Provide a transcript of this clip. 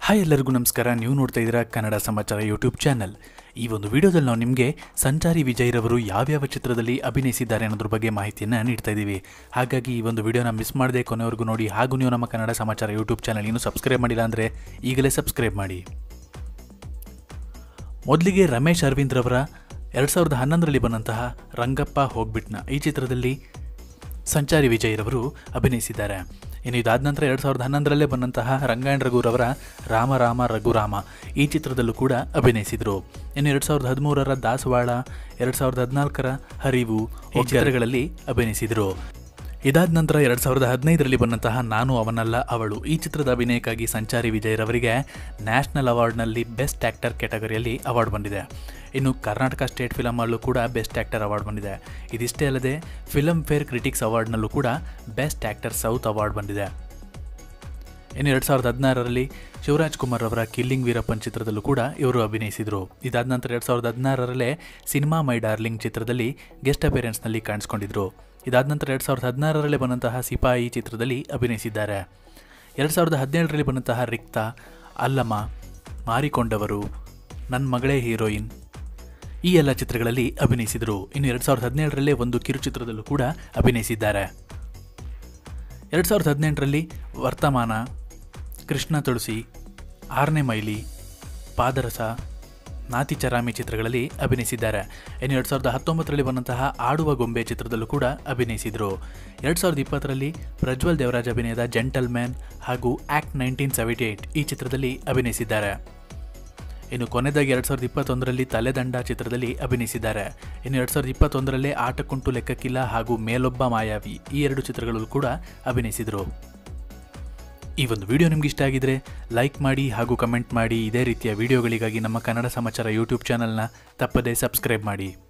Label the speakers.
Speaker 1: Hi ಎಲ್ಲರಿಗೂ ನಮಸ್ಕಾರ. ನೀವು ನೋಡ್ತಾ ಇದ್ದೀರಾ ಕನ್ನಡ ಸಮಾಚಾರ ಯೂಟ್ಯೂಬ್ ಚಾನಲ್. ಈ ಒಂದು ವಿಡಿಯೋದಲ್ಲಿ ನಾವು ನಿಮಗೆ ಸಂಚಾರಿ ವಿಜಯ್ರವರು ಯಾವ್ಯಾವ ಚಿತ್ರದಲ್ಲಿ ಅಭಿನಯಿಸಿದ್ದಾರೆ ಅನ್ನೋದ್ರ ಬಗ್ಗೆ ಮಾಹಿತಿಯನ್ನು ನೀಡ್ತಾ ಇದ್ದೀವಿ. ಹಾಗಾಗಿ ಈ ಒಂದು ವಿಡಿಯೋನ ಮಿಸ್ ಮಾಡದೆ ಕೊನೆವರೆಗೂ ನೋಡಿ. ಹಾಗೂ ನೀವು ನಮ್ಮ ಕನ್ನಡ ಸಮಾಚಾರ ಯೂಟ್ಯೂಬ್ ಚಾನಲ್ ಇನ್ನೂ ಸಬ್ಸ್ಕ್ರೈಬ್ ಮಾಡಿಲ್ಲ ಅಂದರೆ ಈಗಲೇ ಸಬ್ಸ್ಕ್ರೈಬ್ ಮಾಡಿ. ಮೊದಲಿಗೆ ರಮೇಶ್ ಅರವಿಂದ್ ರವರ 2011ರಲ್ಲಿ ಬಂದಂತಹ ರಂಗಪ್ಪ ಹೋಗ್ಬಿಟ್ನ ಈ ಚಿತ್ರದಲ್ಲಿ ಸಂಚಾರಿ ವಿಜಯ್ರವರು ಅಭಿನಯಿಸಿದ್ದಾರೆ. ಇನ್ನು ಇದಾದ ನಂತರ 2011ರಲ್ಲೇ ಬಂದಂತಹ ರಂಗಾಯಣ ರಘುರವರ ರಾಮ ರಾಮ ರಘುರಾಮ ಈ ಚಿತ್ರದಲ್ಲೂ ಕೂಡ ಅಭಿನಯಿಸಿದರು. ಇನ್ನು 2013ರ ದಾಸವಾಳ, 2014ರ ಹರಿವು ಈ ಚಿತ್ರಗಳಲ್ಲಿ ಅಭಿನಯಿಸಿದರು. ಇದಾದ ನಂತರ 2015ರಲ್ಲಿ ಬಂದಂತಹ ನಾನು ಅವನಲ್ಲ ಅವಳು ಈ ಚಿತ್ರದ ಅಭಿನಯಕ್ಕಾಗಿ ಸಂಚಾರಿ ವಿಜಯ್ರವರಿಗೆ ನ್ಯಾಷನಲ್ ಅವಾರ್ಡ್ನಲ್ಲಿ ಬೆಸ್ಟ್ ಆ್ಯಕ್ಟರ್ ಕ್ಯಾಟಗರಿಯಲ್ಲಿ ಅವಾರ್ಡ್ ಬಂದಿದೆ. ಇನ್ನು ಕರ್ನಾಟಕ ಸ್ಟೇಟ್ ಫಿಲಮ್ ಅಲ್ಲೂ ಕೂಡ ಬೆಸ್ಟ್ ಆ್ಯಕ್ಟರ್ ಅವಾರ್ಡ್ ಬಂದಿದೆ. ಇದಿಷ್ಟೇ ಅಲ್ಲದೆ ಫಿಲಮ್ ಫೇರ್ ಕ್ರಿಟಿಕ್ಸ್ ಅವಾರ್ಡ್ನಲ್ಲೂ ಕೂಡ ಬೆಸ್ಟ್ ಆ್ಯಕ್ಟರ್ ಸೌತ್ ಅವಾರ್ಡ್ ಬಂದಿದೆ. ಇನ್ನು 2016ರಲ್ಲಿ ಶಿವರಾಜ್ ಕುಮಾರ್ ಅವರ ಕಿಲ್ಲಿಂಗ್ ವೀರಪ್ಪನ್ ಚಿತ್ರದಲ್ಲೂ ಕೂಡ ಇವರು ಅಭಿನಯಿಸಿದರು. ಇದಾದ ನಂತರ 2016ರಲ್ಲೇ ಸಿನಿಮಾ ಮೈ ಡಾರ್ಲಿಂಗ್ ಚಿತ್ರದಲ್ಲಿ ಗೆಸ್ಟ್ ಅಪಿಯರೆನ್ಸ್ನಲ್ಲಿ ಕಾಣಿಸ್ಕೊಂಡಿದ್ರು. ಇದಾದ ನಂತರ 2016ರಲ್ಲೇ ಬಂದಂತಹ ಸಿಪಾಯಿ ಚಿತ್ರದಲ್ಲಿ ಅಭಿನಯಿಸಿದ್ದಾರೆ. 2017ರಲ್ಲಿ ಬಂದಂತಹ ರಿಕ್ತ, ಅಲ್ಲಮ, ಮಾರಿಕೊಂಡವರು, ನನ್ನ ಮಗಳೇ ಹೀರೋಯಿನ್ ಈ ಎಲ್ಲ ಚಿತ್ರಗಳಲ್ಲಿ ಅಭಿನಯಿಸಿದರು. ಇನ್ನು 2017ರಲ್ಲೇ ಒಂದು ಕಿರುಚಿತ್ರದಲ್ಲೂ ಕೂಡ ಅಭಿನಯಿಸಿದ್ದಾರೆ. 2018ರಲ್ಲಿ ವರ್ತಮಾನ, ಕೃಷ್ಣ ತುಳಸಿ, 6ನೇ ಮೈಲಿ, ಪಾದರಸ, ನಾತಿ ಚರಾಮಿ ಚಿತ್ರಗಳಲ್ಲಿ ಅಭಿನಯಿಸಿದ್ದಾರೆ. ಇನ್ನು 2019ರಲ್ಲಿ ಬಂದಂತಹ ಆಡುವ ಗೊಂಬೆ ಚಿತ್ರದಲ್ಲೂ ಕೂಡ ಅಭಿನಯಿಸಿದರು. 2020ರಲ್ಲಿ ಪ್ರಜ್ವಲ್ ದೇವರಾಜ್ ಅಭಿನಯದ ಜೆಂಟಲ್ಮ್ಯಾನ್ ಹಾಗೂ ಆಕ್ಟ್ 1978 ಈ ಚಿತ್ರದಲ್ಲಿ ಅಭಿನಯಿಸಿದ್ದಾರೆ. ಇನ್ನು ಕೊನೆಯದಾಗಿ 2021ರಲ್ಲಿ ತಲೆದಂಡ ಚಿತ್ರದಲ್ಲಿ ಅಭಿನಯಿಸಿದ್ದಾರೆ. ಇನ್ನು 2021ರಲ್ಲೇ ಆಟಕ್ಕುಂಟು ಲೆಕ್ಕಕ್ಕಿಲ್ಲ ಹಾಗೂ ಮೇಲೊಬ್ಬ ಮಾಯಾವಿ ಈ ಎರಡು ಚಿತ್ರಗಳಲ್ಲೂ ಕೂಡ ಅಭಿನಯಿಸಿದರು. ಈ ಒಂದು ವಿಡಿಯೋ ನಿಮ್ಗೆ ಇಷ್ಟ ಆಗಿದ್ರೆ ಲೈಕ್ ಮಾಡಿ ಹಾಗೂ ಕಮೆಂಟ್ ಮಾಡಿ. ಇದೇ ರೀತಿಯ ವಿಡಿಯೋಗಳಿಗಾಗಿ ನಮ್ಮ ಕನ್ನಡ ಸಮಾಚಾರ ಯೂಟ್ಯೂಬ್ ಚಾನಲ್ನ ತಪ್ಪದೇ ಸಬ್ಸ್ಕ್ರೈಬ್ ಮಾಡಿ.